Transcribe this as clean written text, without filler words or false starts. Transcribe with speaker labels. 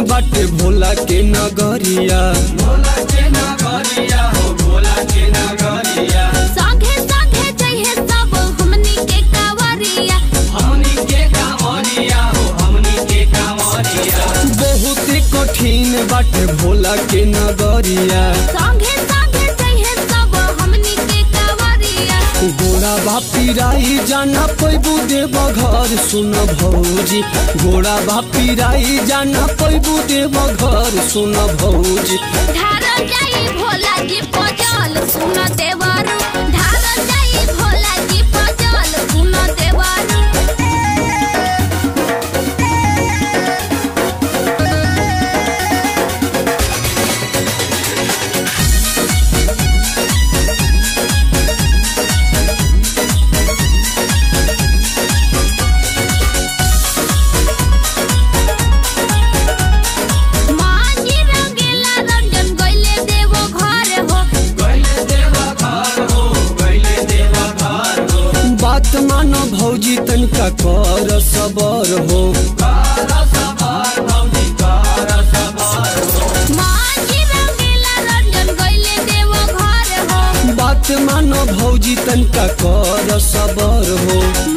Speaker 1: बाटे भोला के नगरिया, भोला के नगरिया हो, भोला के नगरिया।
Speaker 2: संगे संगे जइहे सब हमनी के कांवरिया,
Speaker 1: हमनी के कांवरिया हो, हमनी के कांवरिया। बहुत कठिन बाटे भोला के नगरिया,
Speaker 2: संगे संगे जइहे सब हमनी के कांवरिया।
Speaker 1: गोड़ा बापी राई जाना पैबू देव घर, सुन भौजी गोड़ा बापी राई जाना पैबू देव घर, सुन भौजी।
Speaker 2: ढार जाई भोला जी पजल सुन देवरू, ढार जाई भोला जी पजल सुन देवरू।
Speaker 1: बात मानो भौजी तनिका कर सबर हो, बात मानो भौजी तनिका कर सबर हो।